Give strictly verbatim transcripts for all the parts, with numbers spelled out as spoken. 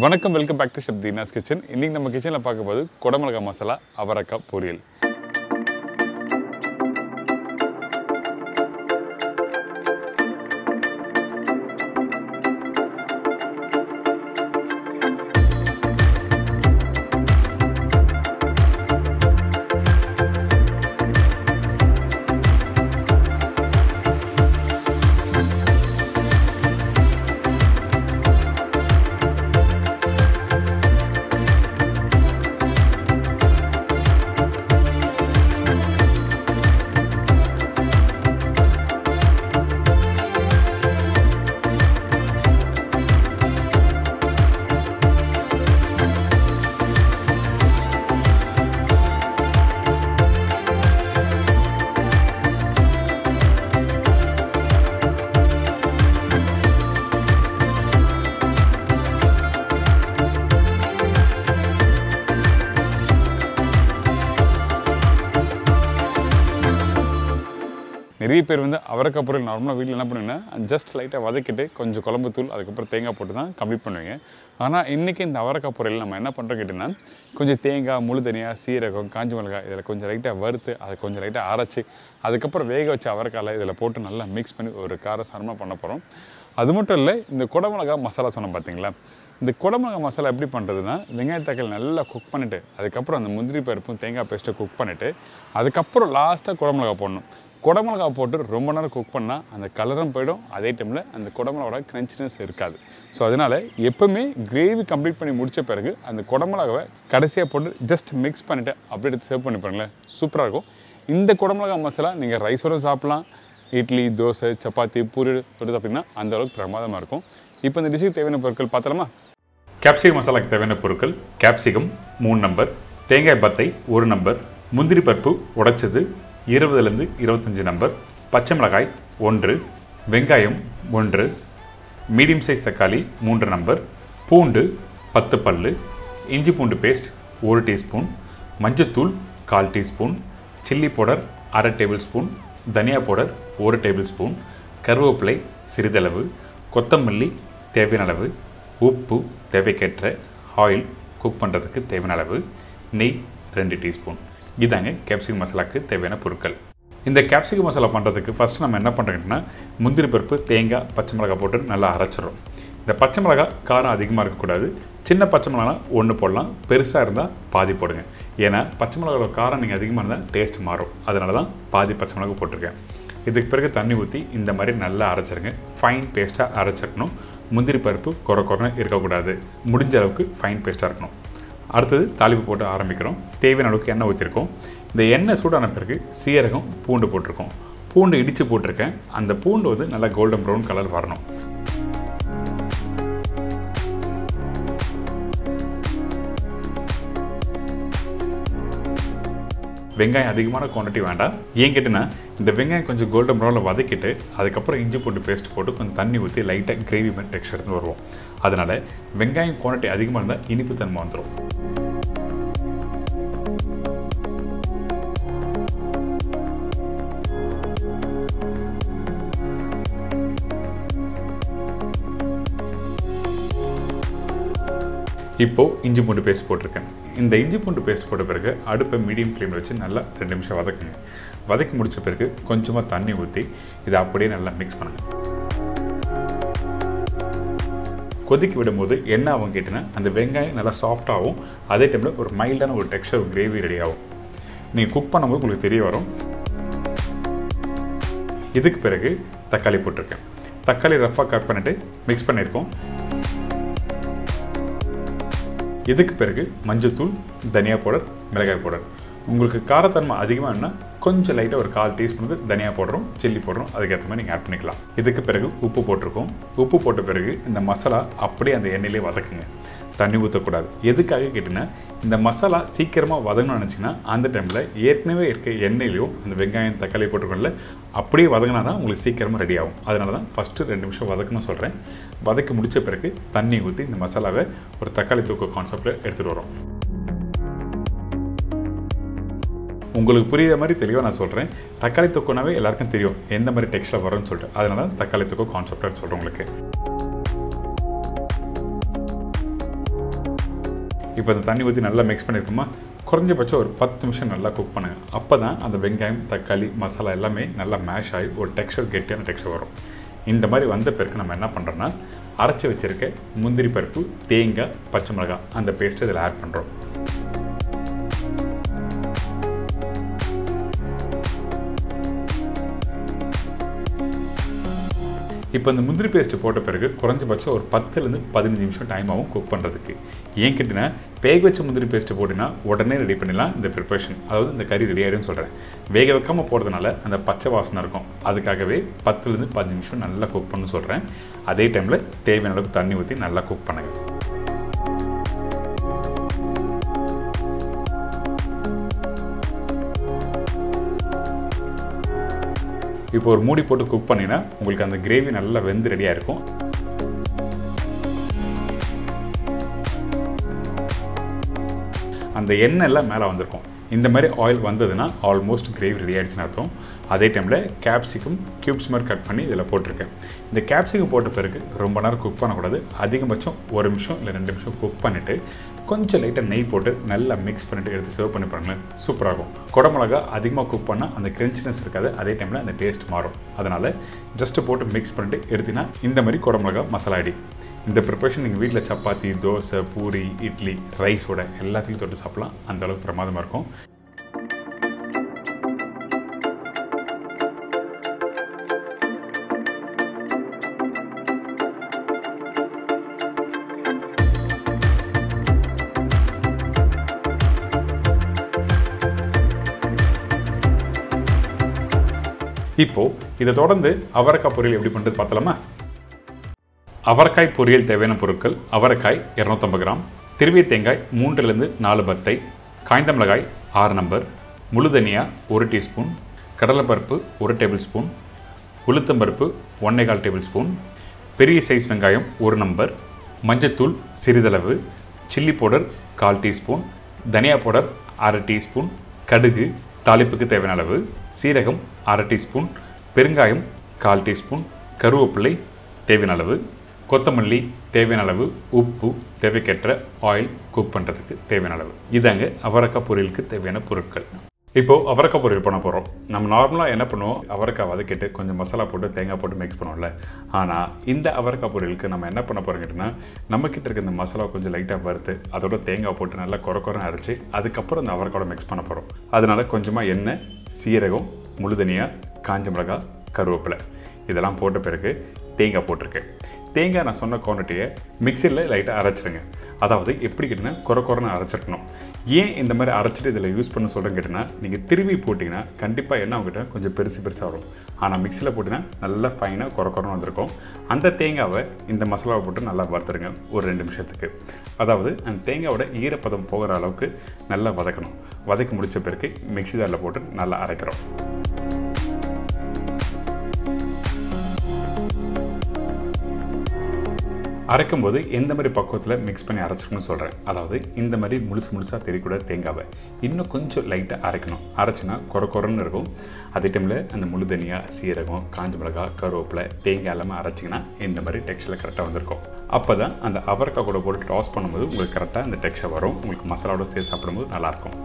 வணக்கம், welcome back to chef Deena's kitchen. இன்றைக்கி நம்ம கிச்சனில் பார்க்க போது குடமிளகா மசாலா அவரைக்காய் பொரியல். நிறைய பேர் வந்து அவரைக்காய் பொரியல் நார்மலாக வீட்டில் என்ன பண்ணுவீங்கன்னா ஜஸ்ட் லைட்டாக வதக்கிட்டு கொஞ்சம் குழம்பு தூள் அதுக்கப்புறம் தேங்காய் போட்டு தான் கம்ப்ளீட் பண்ணுவீங்க. ஆனால் இன்றைக்கி இந்த அவரைக்காய் பொரியல் நம்ம என்ன பண்ணுறோம் கேட்டிங்கன்னா கொஞ்சம் தேங்காய், முழு தனியாக, சீரகம், காஞ்சி மிளகாய் இதில் கொஞ்சம் லைட்டாக வறுத்து அதை கொஞ்சம் லைட்டாக அரைச்சி அதுக்கப்புறம் வேக வச்ச அவரைக்காயில் இதில் போட்டு நல்லா மிக்ஸ் பண்ணி ஒரு காரசாரமாக பண்ண போகிறோம். அது மட்டும் இல்லை, இந்த குடமிளகா மசாலா சொன்னோம் பார்த்தீங்களா, இந்த குடமிளகா மசாலா எப்படி பண்ணுறதுன்னா வெங்காயத்தக்காளி நல்லா குக் பண்ணிவிட்டு அதுக்கப்புறம் அந்த முந்திரி பருப்பும் தேங்காய் பேஸ்ட்டை குக் பண்ணிவிட்டு அதுக்கப்புறம் லாஸ்ட்டாக குடமிளகா போடணும். குடமிளகா போட்டு ரொம்ப நேரம் குக் பண்ணால் அந்த கலரும் போயிடும், அதே டைமில் அந்த குடமிளகாவோட கிரன்ச்சினஸ் இருக்காது. ஸோ அதனால் எப்போவுமே கிரேவி கம்ப்ளீட் பண்ணி முடித்த பிறகு அந்த குடமிளகாவை கடைசியாக போட்டு ஜஸ்ட் மிக்ஸ் பண்ணிவிட்டு அப்படியே எடுத்து சர்வ் பண்ணி பாருங்களேன், சூப்பராக இருக்கும். இந்த குடமிளகா மசாலா நீங்கள் ரைஸோடு சாப்பிட்லாம், இட்லி, தோசை, சப்பாத்தி, பூரி போட்டு சாப்பிட்டிங்கன்னா அந்தளவுக்கு பிரமாதமாக இருக்கும். இப்போ இந்த டிஷ்ஷுக்கு தேவையான பொருட்கள் பார்த்தலாமா? கேப்சிகம் மசாலாவுக்கு தேவையான பொருட்கள்: கேப்சிகம் மூணு நம்பர், தேங்காய் பத்தை ஒரு நம்பர், முந்திரி பருப்பு உடைச்சது இருபதுலேருந்து இருபத்தஞ்சி நம்பர், பச்சை மிளகாய் ஒன்று, வெங்காயம் ஒன்று, மீடியம் சைஸ் தக்காளி மூன்று நம்பர், பூண்டு பத்து பல்லு, இஞ்சி பூண்டு பேஸ்ட் ஒரு டீஸ்பூன், மஞ்சத்தூள் கால் டீஸ்பூன், சில்லி பவுடர் அரை டேபிள் ஸ்பூன், தனியா பவுடர் ஒரு டேபிள் ஸ்பூன், கருவேப்பிலை சிறிதளவு, கொத்தமல்லி தேவையான அளவு, உப்பு தேவைக்கேற்ற, ஆயில் குக் பண்ணுறதுக்கு தேவையான அளவு, நெய் ரெண்டு டீஸ்பூன். இதாங்க கேப்சிகம் மசாலாவுக்கு தேவையான பொருட்கள். இந்த கேப்சிகம் மசாலா பண்ணுறதுக்கு ஃபஸ்ட்டு நம்ம என்ன பண்ணுறோங்கன்னா முந்திரி பருப்பு, தேங்காய், பச்சை மிளகாய் போட்டு நல்லா அரைச்சிடும். இந்த பச்சை மிளகாய் காரம் அதிகமாக இருக்கக்கூடாது. சின்ன பச்சை மிளகா ஒன்று போடலாம், பெருசாக இருந்தால் பாதி போடுங்க. ஏன்னா பச்சை மிளகாவோட காரம் நீங்கள் அதிகமாக இருந்தால் டேஸ்ட் மாறும். அதனால தான் பாதி பச்சை மிளகா போட்டிருக்கேன். இதுக்கு பிறகு தண்ணி ஊற்றி இந்த மாதிரி நல்லா அரைச்சிருங்க. ஃபைன் பேஸ்ட்டாக அரைச்சிருக்கணும். முந்திரி பருப்பு குறை குறைன்னு இருக்கக்கூடாது. முடிஞ்ச அளவுக்கு ஃபைன் பேஸ்ட்டாக இருக்கணும். அடுத்தது தாளிப்பு போட்டு ஆரம்பிக்கிறோம். தேவையான அளவுக்கு எண்ணெய் ஊற்றிருக்கோம். இந்த எண்ணெய் சூடான பிறகு சீரகம், பூண்டு போட்டிருக்கோம். பூண்டு இடித்து போட்டிருக்கேன். அந்த பூண்டு வந்து நல்லா கோல்டன் ப்ரௌன் கலர் வரணும். வெங்காயம் அதிகமான குவான்டிட்டி வேண்டாம். ஏன் கேட்டினா இந்த வெங்காயம் கொஞ்சம் கோல்டன் ப்ரௌனில் வதக்கிட்டு அதுக்கப்புறம் இஞ்சி பூண்டு பேஸ்ட் போட்டு கொஞ்சம் தண்ணி ஊற்றி லைட்டாக கிரேவி மாதிரி டெக்ஸ்சர் எடுத்து வருவோம். அதனால் வெங்காயம் குவான்டிட்டி அதிகமாக இருந்தால் இனிப்பு தன்மை வந்துடும். இப்போது இஞ்சி பூண்டு பேஸ்ட் போட்டிருக்கேன். இந்த இஞ்சி பூண்டு பேஸ்ட் போட்ட பிறகு அடுப்பை மீடியம் ஃப்ளேமில் வச்சு நல்லா ரெண்டு நிமிஷம் வதக்குங்க. வதக்கி முடித்த பிறகு கொஞ்சமாக தண்ணி ஊற்றி இதை அப்படியே நல்லா மிக்ஸ் பண்ணுங்கள். கொதிக்க விடும்போது என்ன ஆகும் கேட்டினா அந்த வெங்காயம் நல்லா சாஃப்டாகவும் அதே டைமில் ஒரு மைல்டான ஒரு டெக்ஸ்சர் கிரேவி ரெடி ஆகும். நீங்கள் குக் பண்ணும்போது உங்களுக்கு தெரிய வரும். இதுக்கு பிறகு தக்காளி போட்டிருக்கேன். தக்காளி ரஃபாக கட் பண்ணிவிட்டு மிக்ஸ் பண்ணியிருக்கோம். இதுக்கு பிறகு மஞ்சத்தூள், தனியா பவுடர், மிளகாய் பவுடர். உங்களுக்கு காரத்தன்மை அதிகமாக இருந்தால் கொஞ்சம் லைட்டாக ஒரு கால் டீஸ்பூனுக்கு தனியா பவுடரும் சில்லி பவுடரும் அதுக்கேற்ற மாதிரி நீங்கள் ஆட் பண்ணிக்கலாம். இதுக்கு பிறகு உப்பு போட்டிருக்கோம். உப்பு போட்ட பிறகு இந்த மசாலா அப்படியே அந்த எண்ணெயிலே வதக்குங்க. தண்ணி ஊற்றக்கூடாது. எதுக்காக கேட்டிங்கன்னா இந்த மசாலா சீக்கிரமாக வதங்கணும்னு நினச்சிங்கன்னா அந்த டைமில் ஏற்கனவே இருக்க எண்ணெயிலையும் அந்த வெங்காயம், தக்காளி போட்டிருக்கோம்ல அப்படியே வதங்கினா தான் உங்களுக்கு சீக்கிரமாக ரெடி ஆகும். அதனால தான் ஃபஸ்ட்டு ரெண்டு நிமிஷம் வதக்கணும்னு சொல்கிறேன். வதக்கி முடித்த பிறகு தண்ணி ஊற்றி இந்த மசாலாவை ஒரு தக்காளி தூக்க கான்செப்டில் எடுத்துகிட்டு வரோம். உங்களுக்கு புரியுற மாதிரி தெளிவாக நான் சொல்கிறேன். தக்காளி தொக்குனாவே எல்லாருக்கும் தெரியும் எந்த மாதிரி டெக்ஸ்டில் வரும்னு சொல்லிட்டு. அதனால தான் தக்காளி தொக்கு கான்செப்டாக சொல்கிறேன் உங்களுக்கு. இப்போ அந்த தண்ணி ஊற்றி நல்லா மிக்ஸ் பண்ணியிருக்கோமா, குறைஞ்சபட்சம் ஒரு பத்து நிமிஷம் நல்லா குக் பண்ணுங்க. அப்போ தான் அந்த வெங்காயம், தக்காளி, மசாலா எல்லாமே நல்லா மேஷ் ஆகி ஒரு டெக்ஸ்சர், கெட்டியான டெக்ஸ்சர் வரும். இந்த மாதிரி வந்த பிறகு நம்ம என்ன பண்ணுறோன்னா, அரைச்சி வச்சுருக்க முந்திரி பருப்பு, தேங்காய், பச்சை மிளகாய் அந்த பேஸ்ட்டு இதில் ஆட் பண்ணுறோம். இப்போ இந்த முந்திரி பேஸ்ட்டு போட்ட பிறகு குறைஞ்சபட்சம் ஒரு பத்துலேருந்து பதினஞ்சு நிமிஷம் டைம் ஆகும் குக் பண்ணுறதுக்கு. ஏன் கேட்டிங்கன்னா, வேக வச்ச முந்திரி பேஸ்ட்டு போட்டிங்கன்னா உடனே ரெடி பண்ணிடலாம் இந்த ப்ரிப்பரேஷன், அதாவது இந்த கறி ரெடி ஆகிடும்னு சொல்கிறேன். வேக வைக்காமல் போடுறதுனால அந்த பச்சை வாசனை இருக்கும். அதுக்காகவே பத்துலேருந்து பதினஞ்சு நிமிஷம் நல்லா குக் பண்ணணும்னு சொல்கிறேன். அதே டைமில் தேவையான அளவுக்கு தண்ணி ஊற்றி நல்லா குக் பண்ணுங்கள். இப்போ ஒரு மூடி போட்டு குக் பண்ணினா உங்களுக்கு அந்த கிரேவி நல்லா வெந்து ரெடியாக இருக்கும். அந்த எண்ணெய் எல்லாம் மேலே வந்திருக்கும். இந்த மாதிரி ஆயில் வந்ததுன்னா ஆல்மோஸ்ட் கிரேவி ரெடி ஆகிடுச்சுன்னு அர்த்தம். அதே டைமில் கேப்சிகம் க்யூப்ஸ் மாதிரி கட் பண்ணி இதில் போட்டிருக்கேன். இந்த கேப்சிகம் போட்ட பிறகு ரொம்ப நேரம் குக் பண்ணக்கூடாது. அதிகபட்சம் ஒரு நிமிஷம் இல்லை ரெண்டு நிமிஷம் குக் பண்ணிவிட்டு கொஞ்சம் லைட்டாக நெய் போட்டு நல்லா மிக்ஸ் பண்ணிவிட்டு எடுத்து சர்வ் பண்ணி பாருங்களேன், சூப்பராகும். குடமிளகா அதிகமாக குக் பண்ணால் அந்த கிரென்ச்சினஸ் இருக்காது, அதே டைமில் அந்த டேஸ்ட் மாறும். அதனால் ஜஸ்ட்டு போட்டு மிக்ஸ் பண்ணிட்டு எடுத்திங்கன்னா இந்த மாதிரி குடமிளகா மசாலா அடி. இந்த ப்ரிப்பரேஷன் நீங்கள் வீட்டில் சப்பாத்தி, தோசை, பூரி, இட்லி, ரைஸோட எல்லாத்தையும் தொட்டு சாப்பிட்லாம். அந்தளவுக்கு பிரமாதமாக இருக்கும். இப்போது இதை தொடர்ந்து அவரைக்காய் பொரியல் எப்படி பண்ணுறது பார்த்தலாமா? அவரைக்காய் பொரியல் தேவையான பொருட்கள்: அவரைக்காய் இரநூத்தம்பது கிராம், திருவிய தேங்காய் மூன்றுலேருந்து நாலு பத்தை, காய்ந்த மிளகாய் ஆறு நம்பர், முழு தனியா ஒரு டீஸ்பூன், கடலைப்பருப்பு ஒரு டேபிள் ஸ்பூன், உளுத்தம்பருப்பு ஒன்றே கால் டேபிள் ஸ்பூன், பெரிய சைஸ் வெங்காயம் ஒரு நம்பர், மஞ்சத்தூள் சிறிதளவு, சில்லி பவுடர் கால் டீஸ்பூன், தனியா பவுடர் அரை டீஸ்பூன், கடுகு தாளிப்புக்கு தேவையான அளவு, சீரகம் அரை டீஸ்பூன், பெருங்காயம் கால் டீஸ்பூன், கருவேப்பிலை தேவையான அளவு, கொத்தமல்லி தேவையான அளவு, உப்பு தேவைக்கேற்ற ஆயில் குக் பண்ணுறதுக்கு தேவையான அளவு. இதாங்க அவரைக்காய் பொரியலுக்கு தேவையான பொருட்கள். இப்போது அவரைக்காய் பொரியல் பண்ண போகிறோம். நம்ம நார்மலாக என்ன பண்ணுவோம், அவரைக்காய் வதக்கிட்டு கொஞ்சம் மசாலா போட்டு தேங்காய் போட்டு மிக்ஸ் பண்ணுவோம்ல. ஆனால் இந்த அவரைக்காய் பொரியலுக்கு நம்ம என்ன பண்ண போகிறோம் கேட்டிங்கன்னா, நம்மக்கிட்ட இருக்க இந்த மசாலா கொஞ்சம் லைட்டாக வறுத்து அதோட தேங்காய் போட்டு நல்லா குறை குறைன்னு அரைச்சி அதுக்கப்புறம் இந்த அவரைக்காயோட மிக்ஸ் பண்ண போகிறோம். அதனால் கொஞ்சமாக எண்ணெய், சீரகம், முழுதனியா, காஞ்ச மிளகாய், கருவேப்பிலை இதெல்லாம் போட்ட பிறகு தேங்காய் போட்டிருக்கேன். தேங்காய் நான் சொன்ன குவான்டிட்டியை மிக்சியில் லைட்டாக அரைச்சிடுங்க. அதாவது எப்படி கேட்டிங்கன்னா, குறை குறைன்னு அரைச்சிருக்கணும். ஏன் இந்த மாதிரி அரைச்சிட்டு இதில் யூஸ் பண்ண சொல்கிறேன்னு கேட்டிங்கன்னா, நீங்கள் திருவி போட்டிங்கன்னா கண்டிப்பாக என்ன ஆகிட்ட கொஞ்சம் பெருசு பெருசாக வரும். ஆனால் மிக்சியில் போட்டிங்கன்னா நல்லா ஃபைனாக குறை குறைன்னு வந்திருக்கும். அந்த தேங்காவை இந்த மசாலாவை போட்டு நல்லா வறுத்துருங்க ஒரு ரெண்டு நிமிஷத்துக்கு. அதாவது அந்த தேங்காயோட ஈரப்பதம் போகிற அளவுக்கு நல்லா வதக்கணும். வதக்கி முடித்த பிறகு மிக்சி ஜாரில் போட்டு நல்லா அரைக்கிறோம். அரைக்கும்போது எந்த மாதிரி பக்குவத்தில் மிக்ஸ் பண்ணி அரைச்சிக்கணும்னு சொல்கிறேன். அதாவது இந்த மாதிரி முழுசு முழுசாக தெரியக்கூட தேங்காவை இன்னும் கொஞ்சம் லைட்டாக அரைக்கணும். அரைச்சினா குறை குறைன்னு இருக்கும். அதே டைமில் அந்த முழு தனியா, சீரகம், காஞ்ச மிளகாய், கருவேப்பிலை, தேங்காய் எல்லாமே அரைச்சிங்கன்னா இந்த மாதிரி டெக்ஸ்சரில் கரெக்டாக வந்திருக்கும். அப்போ தான் அந்த அவரைக்காய் கூட போட்டு டாஸ் பண்ணும்போது உங்களுக்கு கரெக்டாக அந்த டெக்ஸ்சர் வரும். உங்களுக்கு மசாலாவோட சேர்த்து சாப்பிடும்போது நல்லாயிருக்கும்.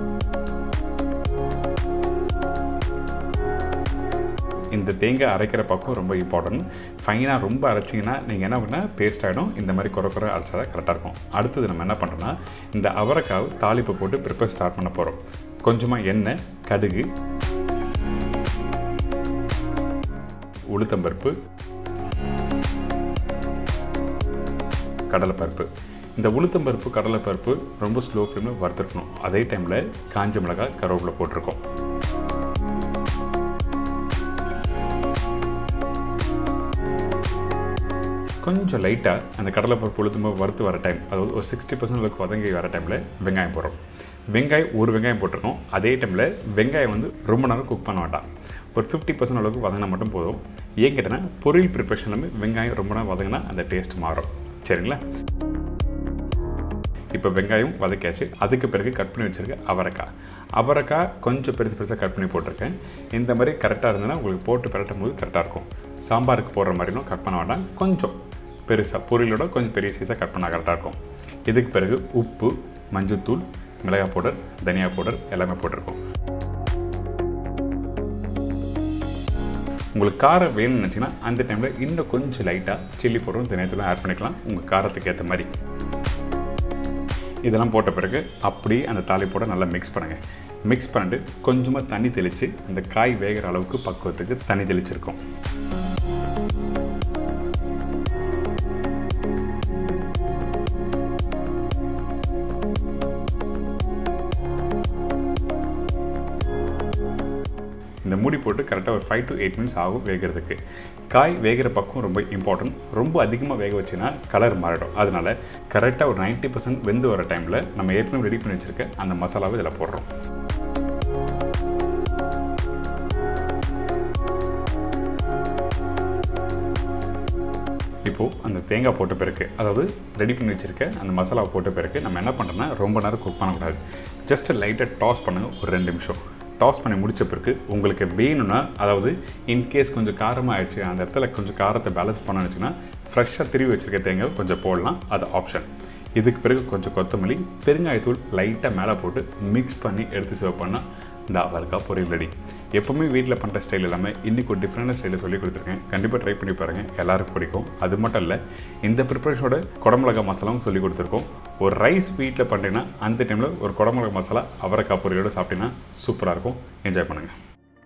இந்த தேங்காய் அரைக்கிற பக்கம் ரொம்ப இம்பார்ட்டன்ட். ஃபைனாக ரொம்ப அரைச்சிங்கன்னா நீங்கள் என்ன பண்ணால் பேஸ்ட் ஆகிடும். இந்த மாதிரி குறை குறை அரைச்சா கரெக்டாக இருக்கும். அடுத்தது நம்ம என்ன பண்ணுறோன்னா, இந்த அவரைக்காய் தாளிப்பை போட்டு ப்ரிப்பேர் ஸ்டார்ட் பண்ண போகிறோம். கொஞ்சமாக எண்ணெய், கடுகு, உளுத்தம்பருப்பு, கடலைப்பருப்பு. இந்த உளுத்தம்பருப்பு, கடலைப்பருப்பு ரொம்ப ஸ்லோ ஃப்ளேமில் வறுத்துருக்கணும். அதே டைமில் காஞ்ச மிளகாய், கருவேப்பிலை போட்டிருக்கோம். கொஞ்சம் லைட்டாக அந்த கடலைப்பருப்பு உளுத்தம்பருப்பு வறுத்து வர டைம், அதாவது ஒரு சிக்ஸ்டி பர்சன்ட் அளவுக்கு வதங்கி வர டைமில் வெங்காயம் போடுறோம். வெங்காயம் ஒரு வெங்காயம் போட்டிருக்கோம். அதே டைமில் வெங்காயம் வந்து ரொம்ப நேரம் குக் பண்ண வேண்டாம். ஒரு ஃபிஃப்டி பர்சன்ட் அளவுக்கு வதங்கினா மட்டும் போதும். ஏன் கேட்டேன்னா, பொரியல் ப்ரிப்பரேஷன் எல்லாமே வெங்காயம் ரொம்ப நேரம் வதங்கினா அந்த டேஸ்ட் மாறும். சரிங்களா? இப்போ வெங்காயம் வதக்கியாச்சு. அதுக்கு பிறகு கட் பண்ணி வச்சுருக்க அவரைக்காய். அவரைக்காய் கொஞ்சம் பெருசு பெருசாக கட் பண்ணி போட்டிருக்கேன். இந்த மாதிரி கரெக்டாக இருந்ததுன்னா உங்களுக்கு போட்டு பரட்டும் போது கரெக்டாக இருக்கும். சாம்பாருக்கு போடுற மாதிரிலும் கட் பண்ண வேண்டாம். கொஞ்சம் பெருசாக பொரியலோட கொஞ்சம் பெரிய சைஸாக கட் பண்ணால் கரெக்டாக இருக்கும். இதுக்கு பிறகு உப்பு, மஞ்சள்தூள், மிளகாய் பவுடர், தனியா பவுடர் எல்லாமே போட்டிருக்கோம். உங்களுக்கு காரம் வேணும்னு நினச்சிங்கன்னா அந்த டைமில் இன்னும் கொஞ்சம் லைட்டாக சில்லி பவுடரும் தனியாத்தூளும் ஆட் பண்ணிக்கலாம் உங்கள் காரத்துக்கு ஏற்ற மாதிரி. இதெல்லாம் போட்ட பிறகு அப்படியே அந்த தாளிப்போட நல்லா மிக்ஸ் பண்ணுங்கள். மிக்ஸ் பண்ணிட்டு கொஞ்சமாக தண்ணி தெளித்து அந்த காய் வேகிற அளவுக்கு பக்குவத்துக்கு தண்ணி தெளிச்சிருக்கோம். இந்த மூடி போட்டு கரெக்டாக ஒரு ஃபைவ் டு எயிட் மினிட்ஸ் ஆகும் வேகிறதுக்கு. காய் வேகிற பக்கம் ரொம்ப இம்பார்ட்டன்ட். ரொம்ப அதிகமாக வேக வச்சுன்னா கலர் மாறிடும். அதனால் கரெக்டாக ஒரு நைன்ட்டி பர்சன்ட் வெந்து வர டைமில் நம்ம ஏற்கனவே ரெடி பண்ணி வச்சுருக்க அந்த மசாலாவை இதில் போடுறோம். இப்போது அந்த தேங்காய் போட்ட பிறகு, அதாவது ரெடி பண்ணி வச்சுருக்க அந்த மசாலாவை போட்ட பிறகு நம்ம என்ன பண்ணுறோன்னா ரொம்ப நேரம் குக் பண்ணக்கூடாது. ஜஸ்ட் லைட்டாக டாஸ் பண்ணுங்கள் ஒரு ரெண்டு நிமிஷம். டாஸ் பண்ணி முடித்த பிறகு உங்களுக்கு வேணும்னா, அதாவது இன்கேஸ் கொஞ்சம் காரமாக ஆகிடுச்சு, அந்த இடத்துல கொஞ்சம் காரத்தை பேலன்ஸ் பண்ண நினச்சிங்கன்னா ஃப்ரெஷ்ஷாக திருவி வச்சுருக்க தேங்காய் கொஞ்சம் போடலாம், அது ஆப்ஷன். இதுக்கு பிறகு கொஞ்சம் கொத்தமல்லி, பெருங்காயத்தூள் லைட்டாக மேலே போட்டு மிக்ஸ் பண்ணி எடுத்து சர்வ் பண்ணால் இந்த அவரைக்காய் பொரியல் ரெடி. எப்போவுமே வீட்டில் பண்ணுற ஸ்டைல் இல்லாமல் இன்றைக்கி ஒரு டிஃப்ரெண்டான ஸ்டைலில் சொல்லி கொடுத்துருக்கேன். கண்டிப்பாக ட்ரை பண்ணி பாருங்கள், எல்லாருக்கும் பிடிக்கும். அது மட்டும் இல்லை, இந்த ப்ரிப்பரேஷனோட குடமிளகா மசாலாவும் சொல்லி கொடுத்துருக்கோம். ஒரு ரைஸ் வீட்டில் பண்ணுறீங்கன்னா அந்த டைமில் ஒரு குடமிளகா மசாலா அவரைக்காய் பொரியலோடு சாப்பிட்டீங்கன்னா சூப்பராக இருக்கும். என்ஜாய் பண்ணுங்கள்.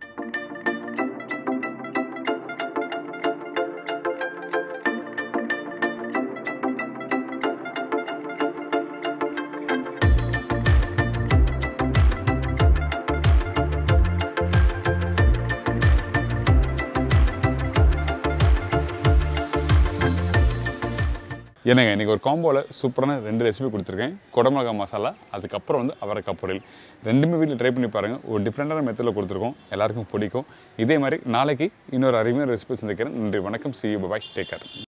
என்னங்க இன்றைக்கி ஒரு காம்போவில் சூப்பரான ரெண்டு ரெசிபி கொடுத்துருக்கேன். குடமிளகா மசாலா, அதுக்கப்புறம் வந்து அவரைக்காய் பொரியல். ரெண்டுமே வீட்டில் ட்ரை பண்ணி பாருங்கள். ஒரு டிஃப்ரெண்டான மெத்தடில் கொடுத்துருக்கோம், எல்லாருக்கும் பிடிக்கும். இதே மாதிரி நாளைக்கு இன்னொரு அருமையான ரெசிபி சந்திக்கிறேன். நன்றி, வணக்கம், see you, bye, take care.